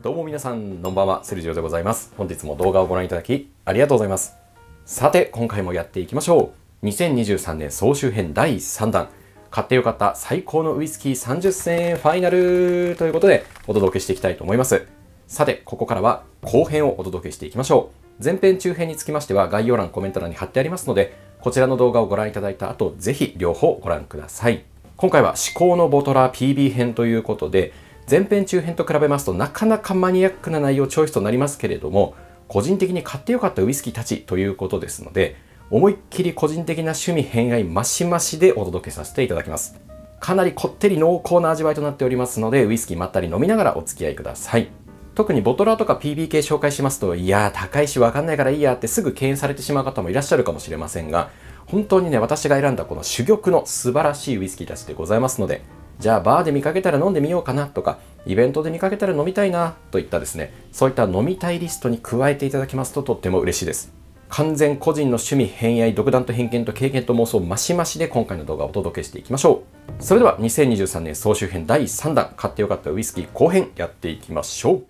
どうも皆さん、こんばんは、セルジオでございます。本日も動画をご覧いただき、ありがとうございます。さて、今回もやっていきましょう。2023年総集編第3弾。買ってよかった最高のウイスキー30選円ファイナルということで、お届けしていきたいと思います。さて、ここからは後編をお届けしていきましょう。前編中編につきましては、概要欄、コメント欄に貼ってありますので、こちらの動画をご覧いただいた後、ぜひ両方ご覧ください。今回は至高のボトラー PB 編ということで、前編中編と比べますとなかなかマニアックな内容チョイスとなりますけれども、個人的に買ってよかったウイスキーたちということですので、思いっきり個人的な趣味偏愛マシマシでお届けさせていただきます。かなりこってり濃厚な味わいとなっておりますので、ウイスキーまったり飲みながらお付き合いください。特にボトラーとか PB 系紹介しますと、いやー高いしわかんないからいいやってすぐ敬遠されてしまう方もいらっしゃるかもしれませんが、本当にね、私が選んだこの珠玉の素晴らしいウイスキーたちでございますので、じゃあバーで見かけたら飲んでみようかなとか、イベントで見かけたら飲みたいなといったですね、そういった飲みたいリストに加えていただきますととっても嬉しいです。完全個人の趣味偏愛、独断と偏見と経験と妄想マシマシで今回の動画をお届けしていきましょう。それでは2023年総集編第3弾、買ってよかったウイスキー後編やっていきましょう。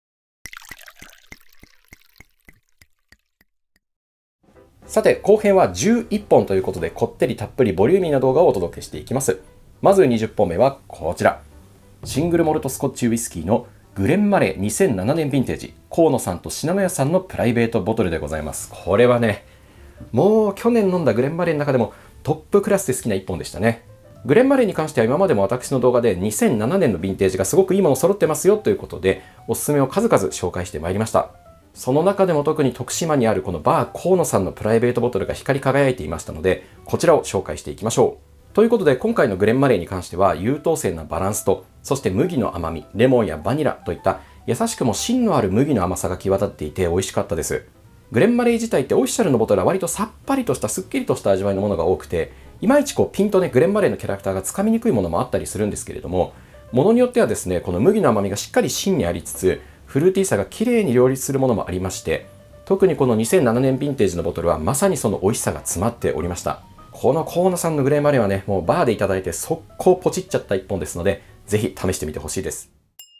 さて後編は11本ということで、こってりたっぷりボリューミーな動画をお届けしていきます。まず20本目はこちら。シングルモルトスコッチウイスキーのグレンマレー2007年ヴィンテージ、河野さんと信濃屋さんのプライベートボトルでございます。これはね、もう去年飲んだグレンマレーの中でもトップクラスで好きな1本でしたね。グレンマレーに関しては今までも私の動画で2007年のヴィンテージがすごくいいもの揃ってますよということで、おすすめを数々紹介してまいりました。その中でも特に徳島にあるこのバー河野さんのプライベートボトルが光り輝いていましたので、こちらを紹介していきましょう。ということで今回のグレンマレーに関しては優等生なバランスと、そして麦の甘み、レモンやバニラといった優しくも芯のある麦の甘さが際立っていて美味しかったです。グレンマレー自体ってオフィシャルのボトルは割とさっぱりとしたすっきりとした味わいのものが多くて、いまいちピンとねグレンマレーのキャラクターがつかみにくいものもあったりするんですけれども、ものによってはですね、この麦の甘みがしっかり芯にありつつフルーティーさが綺麗に両立するものもありまして、特にこの2007年ヴィンテージのボトルはまさにその美味しさが詰まっておりました。この河野さんのグレンマレーはね、もうバーでいただいて速攻ポチっちゃった一本ですので、ぜひ試してみてほしいです。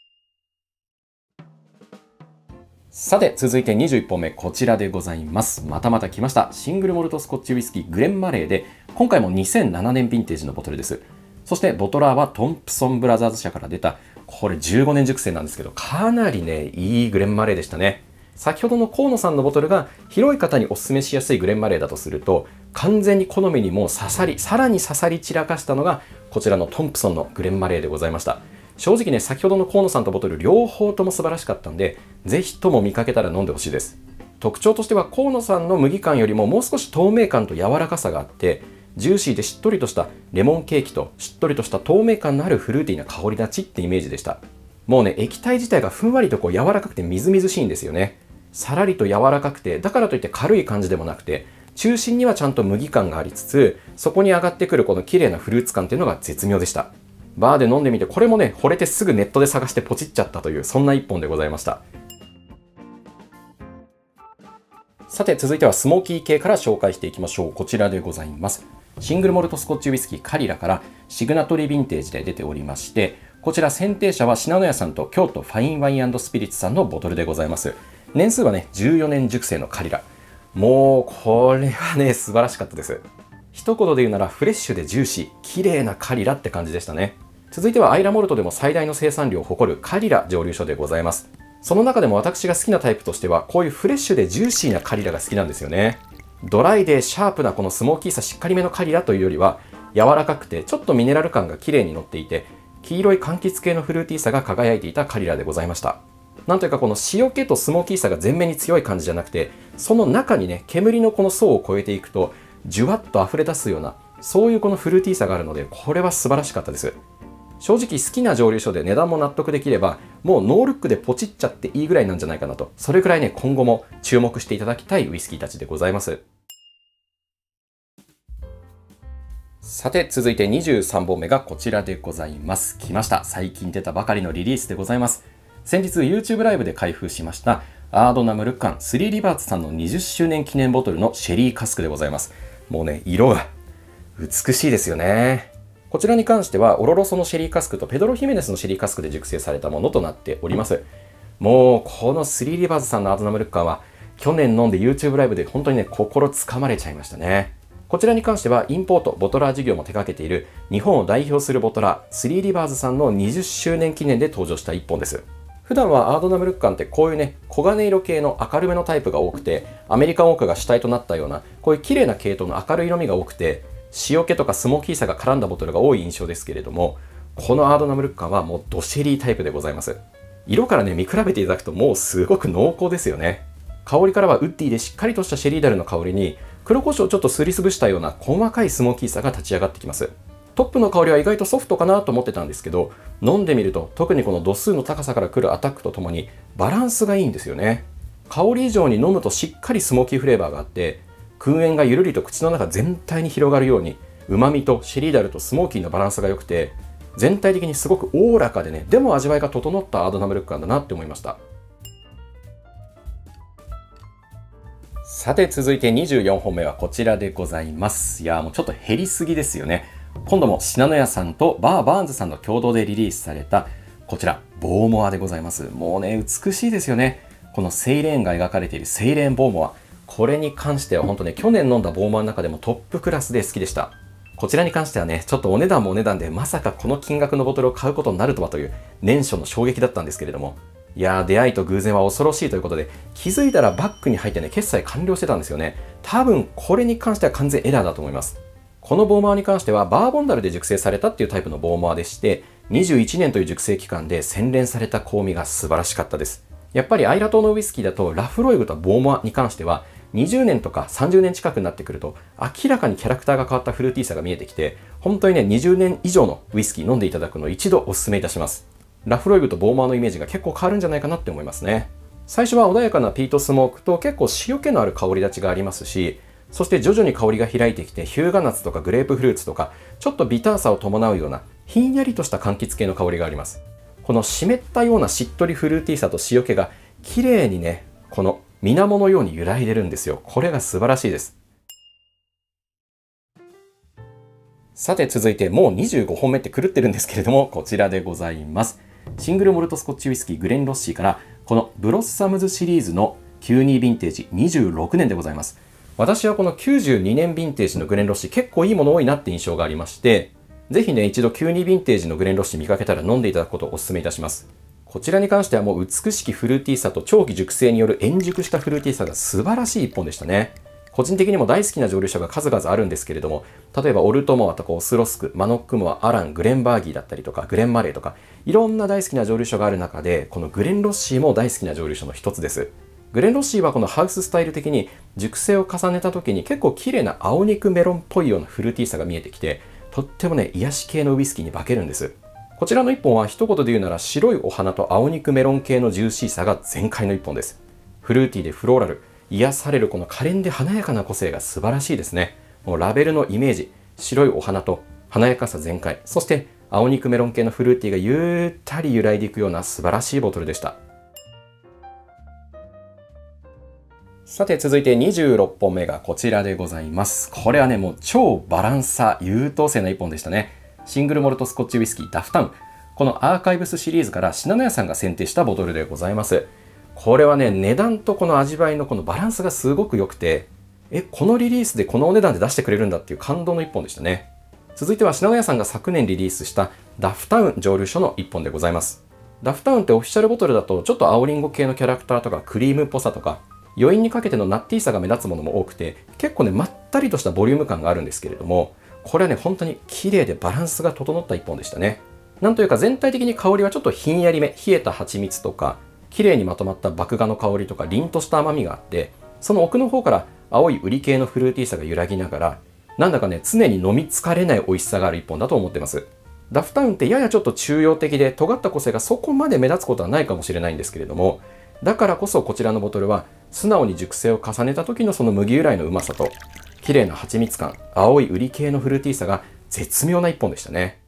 さて続いて21本目、こちらでございます。またまた来ました。シングルモルトスコッチウイスキーグレンマレーで、今回も2007年ヴィンテージのボトルです。そしてボトラーはトンプソンブラザーズ社から出た、これ15年熟成なんですけど、かなりねいいグレンマレーでしたね。先ほどの河野さんのボトルが広い方にお勧めしやすいグレンマレーだとすると、完全に好みにもう刺さり、さらに刺さり散らかしたのがこちらのトンプソンのグレンマレーでございました。正直ね、先ほどの河野さんとボトル両方とも素晴らしかったんで、ぜひとも見かけたら飲んでほしいです。特徴としては河野さんの麦感よりももう少し透明感と柔らかさがあって、ジューシーでしっとりとしたレモンケーキとしっとりとした透明感のあるフルーティーな香り立ちってイメージでした。もうね、液体自体がふんわりと柔らかくてみずみずしいんですよね。さらりと柔らかくて、だからといって軽い感じでもなくて、中心にはちゃんと麦感がありつつ、そこに上がってくるこの綺麗なフルーツ感っていうのが絶妙でした。バーで飲んでみて、これもね、惚れてすぐネットで探してポチっちゃったという、そんな一本でございました。さて続いてはスモーキー系から紹介していきましょう。こちらでございます。シングルモルトスコッチウイスキーカリラからシグナトリーヴィンテージで出ておりまして、こちら選定者は信濃屋さんと京都ファインワイン&スピリッツさんのボトルでございます。年数はね、14年熟成のカリラ。もうこれはね、素晴らしかったです。一言で言うならフレッシュでジューシー、綺麗なカリラって感じでしたね。続いてはアイラモルトでも最大の生産量を誇るカリラ蒸留所でございます。その中でも私が好きなタイプとしては、こういうフレッシュでジューシーなカリラが好きなんですよね。ドライでシャープなこのスモーキーさしっかりめのカリラというよりは、柔らかくてちょっとミネラル感が綺麗に乗っていて、黄色い柑橘系のフルーティーさが輝いていたカリラでございました。なんというかこの塩気とスモーキーさが前面に強い感じじゃなくて、その中にね、煙のこの層を越えていくと、じゅわっと溢れ出すような、そういうこのフルーティーさがあるので、これは素晴らしかったです。正直好きな蒸留所で値段も納得できれば、もうノールックでポチっちゃっていいぐらいなんじゃないかなと、それくらいね、今後も注目していただきたいウイスキーたちでございます。さて続いて23本目がこちらでございます。来ました。最近出たばかりのリリースでございます。先日 YouTube ライブで開封しましたアードナムルカン3リバーツさんの20周年記念ボトルのシェリーカスクでございます。もうね、色が美しいですよね。こちらに関してはオロロソのシェリーカスクとペドロヒメネスのシェリーカスクで熟成されたものとなっております。 もうこのスリーリバーズさんのアードナムルッカンは去年飲んで YouTube ライブで本当にね、心つかまれちゃいましたね。こちらに関してはインポート、ボトラー事業も手掛けている日本を代表するボトラー、スリーリバーズさんの20周年記念で登場した一本です。普段はアードナムルッカンってこういうね、黄金色系の明るめのタイプが多くて、アメリカンオークが主体となったような、こういう綺麗な系統の明るい色味が多くて、塩気とかスモーキーさが絡んだボトルが多い印象ですけれども、このアードナムルッカンはもうドシェリータイプでございます。色からね、見比べていただくともうすごく濃厚ですよね。香りからはウッディでしっかりとしたシェリーダルの香りに、黒胡椒をちょっとすりつぶしたような細かいスモーキーさが立ち上がってきます。トップの香りは意外とソフトかなと思ってたんですけど、飲んでみると特にこの度数の高さから来るアタックとともにバランスがいいんですよね。香り以上に飲むとしっかりスモーキーフレーバーがあって、燻煙がゆるりと口の中全体に広がるように、旨味とシェリーダルとスモーキーのバランスが良くて、全体的にすごくおおらかでね、でも味わいが整ったアードナムルッカンだなって思いました。さて続いて24本目はこちらでございます。いやもうちょっと減りすぎですよね。今度も信濃屋さんとバーンズさんの共同でリリースされたこちらボーモアでございます。もうね美しいですよね。このセイレーンが描かれているセイレーンボーモア、これに関しては本当ね去年飲んだボーモアの中でもトップクラスで好きでした。こちらに関してはねちょっとお値段もお値段でまさかこの金額のボトルを買うことになるとはという年初の衝撃だったんですけれども、いやー出会いと偶然は恐ろしいということで、気づいたらバッグに入ってね決済完了してたんですよね。多分これに関しては完全エラーだと思います。このボーマーに関してはバーボンダルで熟成されたっていうタイプのボーマーでして、21年という熟成期間で洗練された香味が素晴らしかったです。やっぱりアイラ島のウイスキーだとラフロイグとボーマーに関しては20年とか30年近くになってくると明らかにキャラクターが変わったフルーティーさが見えてきて、本当にね20年以上のウイスキー飲んでいただくのを一度お勧めいたします。ラフロイグとボーマーのイメージが結構変わるんじゃないかなって思いますね。最初は穏やかなピートスモークと結構塩気のある香り立ちがありますし、そして徐々に香りが開いてきてヒューガナッツとかグレープフルーツとかちょっとビターさを伴うようなひんやりとした柑橘系の香りがあります。この湿ったようなしっとりフルーティーさと塩気が綺麗にねこの水面のように揺らいでるんですよ。これが素晴らしいです。さて続いてもう25本目って狂ってるんですけれども、こちらでございます。シングルモルトスコッチウイスキーグレンロッシーからこのブロッサムズシリーズの92ヴィンテージ26年でございます。私はこの92年ヴィンテージのグレンロッシー結構いいもの多いなって印象がありまして、ぜひね一度92ヴィンテージのグレンロッシー見かけたら飲んでいただくことをお勧めいたします。こちらに関してはもう美しきフルーティーさと長期熟成による円熟したフルーティーさが素晴らしい一本でしたね。個人的にも大好きな蒸留所が数々あるんですけれども、例えばオルトモアとかオスロスク、マノックモア、アラン、グレンバーギーだったりとかグレンマレーとかいろんな大好きな蒸留所がある中で、このグレンロッシーも大好きな蒸留所の一つです。グレンロッシーはこのハウススタイル的に熟成を重ねた時に結構綺麗な青肉メロンっぽいようなフルーティーさが見えてきて、とってもね癒し系のウイスキーに化けるんです。こちらの一本は一言で言うなら白いお花と青肉メロン系のジューシーさが全開の一本です。フルーティーでフローラル、癒されるこの可憐で華やかな個性が素晴らしいですね。もうラベルのイメージ、白いお花と華やかさ全開、そして青肉メロン系のフルーティーがゆったり揺らいでいくような素晴らしいボトルでした。さて続いて26本目がこちらでございます。これはねもう超バランサ優等生な一本でしたね。シングルモルトスコッチウイスキーダフタウン、このアーカイブスシリーズから信濃屋さんが選定したボトルでございます。これはね値段とこの味わいのこのバランスがすごく良くて、このリリースでこのお値段で出してくれるんだっていう感動の一本でしたね。続いては信濃屋さんが昨年リリースしたダフタウン蒸留所の一本でございます。ダフタウンってオフィシャルボトルだとちょっと青リンゴ系のキャラクターとかクリームっぽさとか余韻にかけてのナッティーさが目立つものも多くて、結構ねまったりとしたボリューム感があるんですけれども、これはね本当に綺麗でバランスが整った一本でしたね。なんというか全体的に香りはちょっとひんやりめ、冷えた蜂蜜とか綺麗にまとまった麦芽の香りとか凛とした甘みがあって、その奥の方から青いウリ系のフルーティーさが揺らぎながら、なんだかね常に飲み疲れない美味しさがある一本だと思ってます。ダフタウンってややちょっと中庸的で尖った個性がそこまで目立つことはないかもしれないんですけれども、だからこそこちらのボトルは素直に熟成を重ねた時のその麦由来のうまさと綺麗な蜂蜜感、青いウリ系のフルーティーさが絶妙な一本でしたね。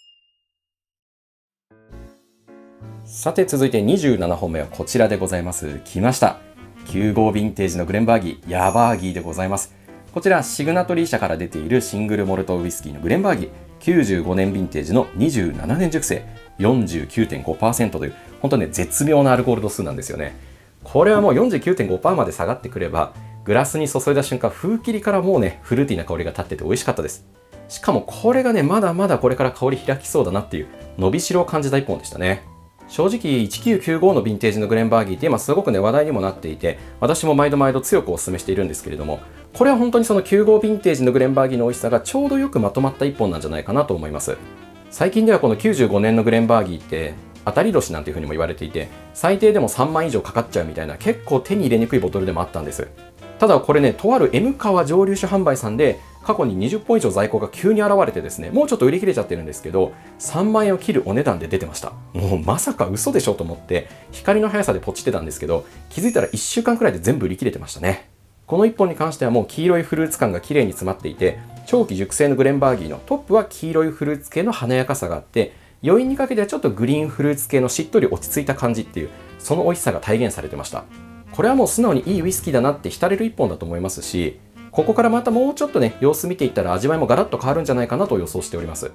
さて続いて27本目はこちらでございます。来ました。9号ヴィンテージのグレンバーギー、ヤバーギーでございます。こちらシグナトリー社から出ているシングルモルトウイスキーのグレンバーギー、95年ヴィンテージの27年熟成、49.5% という本当ね、絶妙なアルコール度数なんですよね。これはもう 49.5% まで下がってくれば、グラスに注いだ瞬間、風切りからもうね、フルーティーな香りが立ってて美味しかったです。しかもこれがね、まだまだこれから香り開きそうだなっていう、伸びしろを感じた一本でしたね。正直、1995のヴィンテージのグレンバーギーって今すごくね、話題にもなっていて、私も毎度毎度強くお勧めしているんですけれども、これは本当にその95ヴィンテージのグレンバーギーの美味しさがちょうどよくまとまった一本なんじゃないかなと思います。最近ではこの95年のグレンバーギーって、当たり年なんていう風にも言われていて、最低でも3万以上かかっちゃうみたいな結構手に入れにくいボトルでもあったんです。ただこれね、とある M 川蒸留酒販売さんで過去に20本以上在庫が急に現れてですね、もうちょっと売り切れちゃってるんですけど、3万円を切るお値段で出てました。もうまさか嘘でしょと思って光の速さでポチってたんですけど、気づいたら1週間くらいで全部売り切れてましたね。この1本に関してはもう黄色いフルーツ感が綺麗に詰まっていて、長期熟成のグレンバーギーのトップは黄色いフルーツ系の華やかさがあって、余韻にかけてはちょっとグリーンフルーツ系のしっとり落ち着いた感じっていう、その美味しさが体現されてました。これはもう素直にいいウイスキーだなって浸れる一本だと思いますし、ここからまたもうちょっとね、様子見ていったら味わいもガラッと変わるんじゃないかなと予想しております。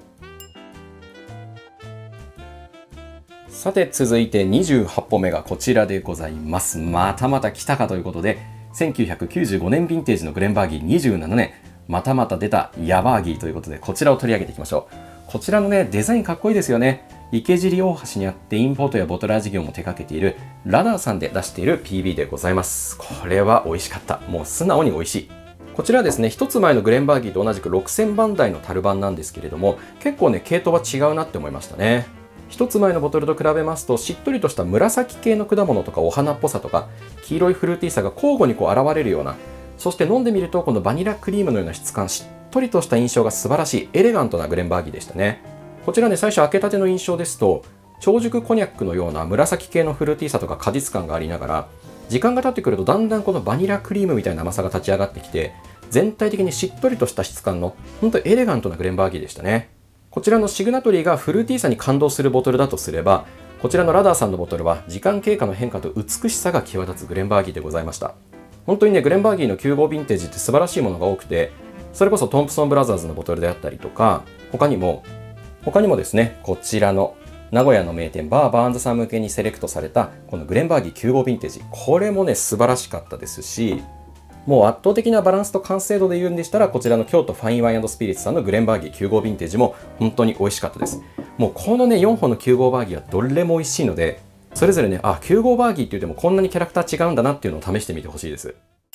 さて続いて28本目がこちらでございます。またまた来たかということで、1995年ヴィンテージのグレンバーギー27年、またまた出たヤバーギーということで、こちらを取り上げていきましょう。こちらのね、デザインかっこいいですよね。池尻大橋にあってインポートやボトラー事業も手掛けているラダーさんで出している PB でございます。これは美味しかった。もう素直に美味しい。こちらはですね、一つ前のグレンバーギーと同じく6000番台の樽版なんですけれども、結構ね、系統は違うなって思いましたね。一つ前のボトルと比べますと、しっとりとした紫系の果物とかお花っぽさとか、黄色いフルーティーさが交互にこう現れるような、そして飲んでみるとこのバニラクリームのような質感、しっとりとした印象が素晴らしいエレガントなグレンバーギーでしたね。こちらね、最初開けたての印象ですと、超熟コニャックのような紫系のフルーティーさとか果実感がありながら、時間が経ってくるとだんだんこのバニラクリームみたいな甘さが立ち上がってきて、全体的にしっとりとした質感の本当エレガントなグレンバーギーでしたね。こちらのシグナトリーがフルーティーさに感動するボトルだとすれば、こちらのラダーさんのボトルは時間経過の変化と美しさが際立つグレンバーギーでございました。本当にね、グレンバーギーの95ヴィンテージって素晴らしいものが多くて、それこそトンプソンブラザーズのボトルであったりとか、他にもですね、こちらの名古屋の名店バーバーンズさん向けにセレクトされたこのグレンバーギー95ヴィンテージ、これもね素晴らしかったですし、もう圧倒的なバランスと完成度で言うんでしたら、こちらの京都ファインワイン&スピリッツさんのグレンバーギー95ヴィンテージも本当に美味しかったです。もうこのね4本の95バーギーはどれも美味しいので、それぞれね、95バーギーって言ってもこんなにキャラクター違うんだなっていうのを試してみてほしいです。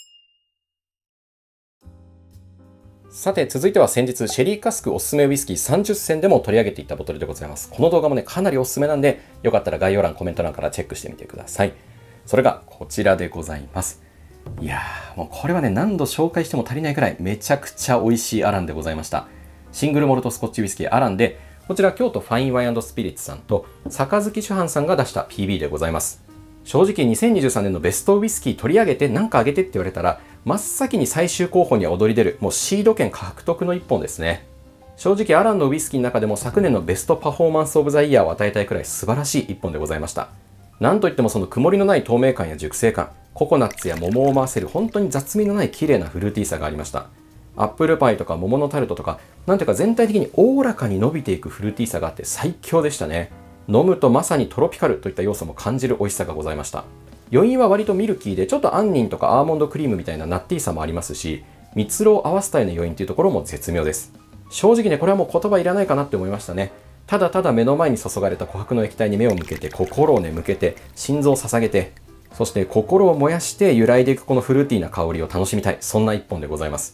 さて続いては先日シェリーカスクおすすめウイスキー30選でも取り上げていったボトルでございます。この動画もねかなりおすすめなんで、よかったら概要欄コメント欄からチェックしてみてください。それがこちらでございます。いやー、もうこれはね何度紹介しても足りないくらいめちゃくちゃ美味しいアランでございました。シングルモルトスコッチウイスキーアランで、こちら京都ファインワイン&スピリッツさんと杯酒販さんが出した PB でございます。正直2023年のベストウイスキー取り上げて何かあげてって言われたら、真っ先に最終候補には躍り出る、もうシード権獲得の一本ですね。正直アランのウイスキーの中でも昨年のベストパフォーマンスオブザイヤーを与えたいくらい素晴らしい一本でございました。なんといってもその曇りのない透明感や熟成感、ココナッツや桃を回せる本当に雑味のない綺麗なフルーティーさがありました。アップルパイとか桃のタルトとか、なんていうか全体的におおらかに伸びていくフルーティーさがあって最強でしたね。飲むとまさにトロピカルといった要素も感じる美味しさがございました。余韻は割とミルキーで、ちょっと杏仁とかアーモンドクリームみたいなナッティーさもありますし、蜜ろを合わせたような余韻というところも絶妙です。正直ね、これはもう言葉いらないかなって思いましたね。ただただ目の前に注がれた琥珀の液体に目を向けて、心をね向けて、心臓を捧げて、そして心を燃やして揺らいでいくこのフルーティーな香りを楽しみたい、そんな一本でございます。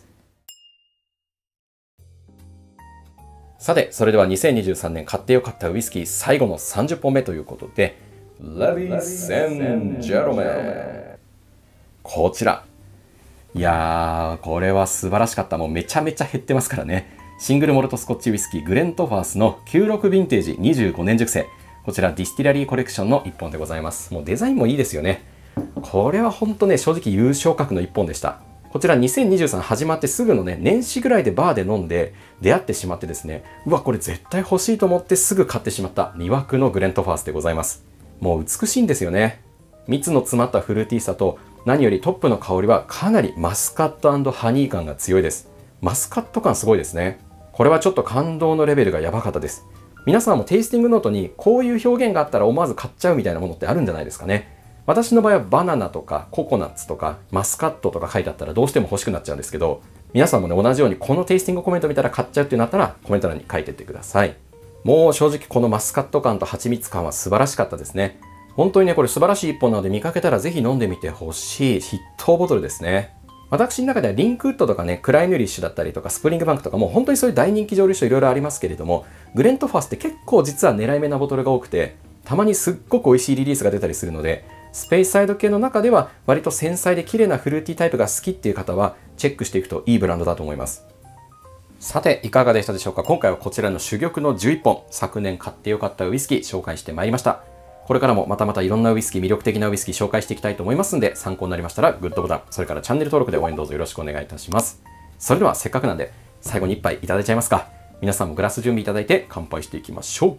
さて、それでは2023年買ってよかったウイスキー最後の30本目ということで、Ladies and Gentlemen、こちら。いやー、これは素晴らしかった。もうめちゃめちゃ減ってますからね。シングルモルトスコッチウイスキーグレントファースの96ヴィンテージ25年熟成。こちらディスティラリーコレクションの一本でございます。もうデザインもいいですよね。これは本当ね、正直優勝格の一本でした。こちら2023始まってすぐのね、年始ぐらいでバーで飲んで出会ってしまってですね、うわ、これ絶対欲しいと思ってすぐ買ってしまった魅惑のグレントファースでございます。もう美しいんですよね。蜜の詰まったフルーティーさと、何よりトップの香りはかなりマスカット&ハニー感が強いです。マスカット感すごいですね。これはちょっと感動のレベルがやばかったです。 皆さんもテイスティングノートにこういう表現があったら思わず買っちゃうみたいなものってあるんじゃないですかね。私の場合はバナナとかココナッツとかマスカットとか書いてあったらどうしても欲しくなっちゃうんですけど、皆さんもね、同じようにこのテイスティングコメント見たら買っちゃうってなったらコメント欄に書いてってください。もう正直このマスカット感と蜂蜜感は素晴らしかったですね。本当にね、これ素晴らしい一本なので見かけたらぜひ飲んでみてほしい筆頭ボトルですね。私の中ではリンクウッドとかね、クライヌリッシュだったりとかスプリングバンクとかも本当にそういう大人気蒸留酒いろいろありますけれども、グレントファースって結構実は狙い目なボトルが多くて、たまにすっごく美味しいリリースが出たりするので、スペースサイド系の中では割と繊細で綺麗なフルーティータイプが好きっていう方はチェックしていくといいブランドだと思います。さて、いかがでしたでしょうか。今回はこちらの珠玉の11本、昨年買ってよかったウイスキー紹介してまいりました。これからもまたまたいろんなウイスキー、魅力的なウイスキー紹介していきたいと思いますので、参考になりましたらグッドボタン、それからチャンネル登録で応援どうぞよろしくお願いいたします。それではせっかくなんで最後に一杯いただいちゃいますか。皆さんもグラス準備いただいて乾杯していきましょう。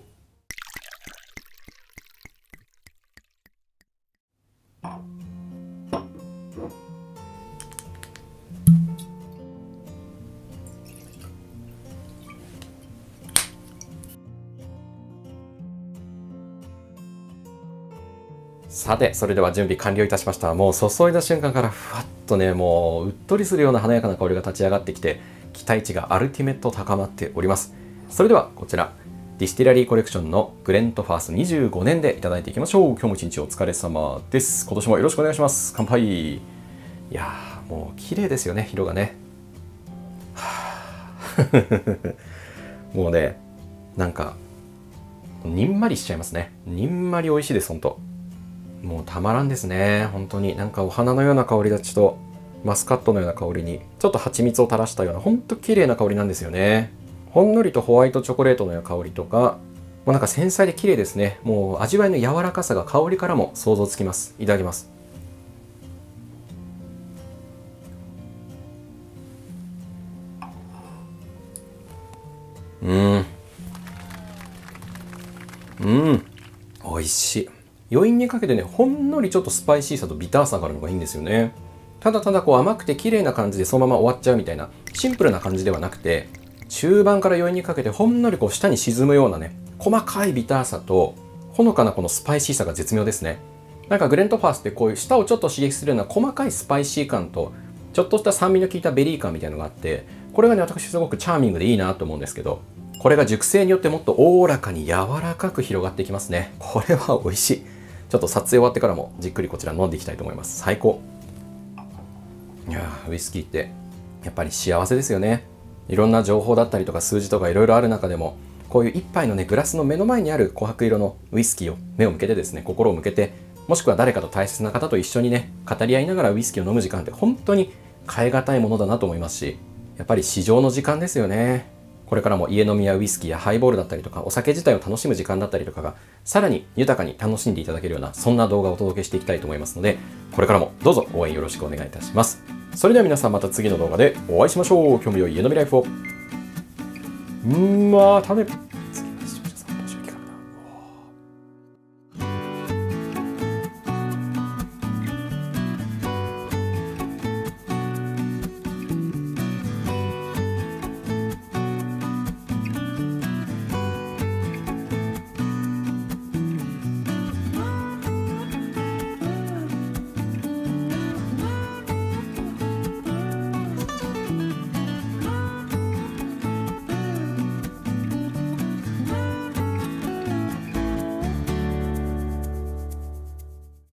さて、それでは準備完了いたしました。もう注いだ瞬間からふわっとね、もううっとりするような華やかな香りが立ち上がってきて、期待値がアルティメット高まっております。それではこちら、ディスティラリーコレクションのグレントファース25年でいただいていきましょう。今日も一日お疲れ様です。今年もよろしくお願いします。乾杯。いやー、もう綺麗ですよね、色がね。もうね、なんか、にんまりしちゃいますね。にんまり美味しいです、ほんと。もうたまらんですね。本当になんかお花のような香り立ちとマスカットのような香りにちょっと蜂蜜を垂らしたような本当綺麗な香りなんですよね。ほんのりとホワイトチョコレートのような香りとか、もうなんか繊細で綺麗ですね。もう味わいの柔らかさが香りからも想像つきます。いただきます。美味しい。余韻にかけてね、ほんのりちょっとスパイシーさとビターさがあるのがいいんですよね。ただただこう甘くて綺麗な感じでそのまま終わっちゃうみたいなシンプルな感じではなくて、中盤から余韻にかけてほんのりこう下に沈むようなね、細かいビターさとほのかなこのスパイシーさが絶妙ですね。なんかグレントファースってこういう舌をちょっと刺激するような細かいスパイシー感とちょっとした酸味の効いたベリー感みたいなのがあって、これがね、私すごくチャーミングでいいなと思うんですけど、これが熟成によってもっとおおらかに柔らかく広がっていきますね。これは美味しい。ちょっと撮影終わってからもじっくりこちら飲んでいきたいと思います。最高。いやー、ウイスキーってやっぱり幸せですよね。いろんな情報だったりとか数字とかいろいろある中でも、こういう一杯のね、グラスの目の前にある琥珀色のウイスキーを目を向けてですね、心を向けて、もしくは誰かと大切な方と一緒にね、語り合いながらウイスキーを飲む時間って本当に変え難いものだなと思いますし、やっぱり至上の時間ですよね。これからも家飲みやウイスキーやハイボールだったりとかお酒自体を楽しむ時間だったりとかがさらに豊かに楽しんでいただけるようなそんな動画をお届けしていきたいと思いますので、これからもどうぞ応援よろしくお願いいたします。それでは皆さんまた次の動画でお会いしましょう。今日も良い家飲みライフを。またね。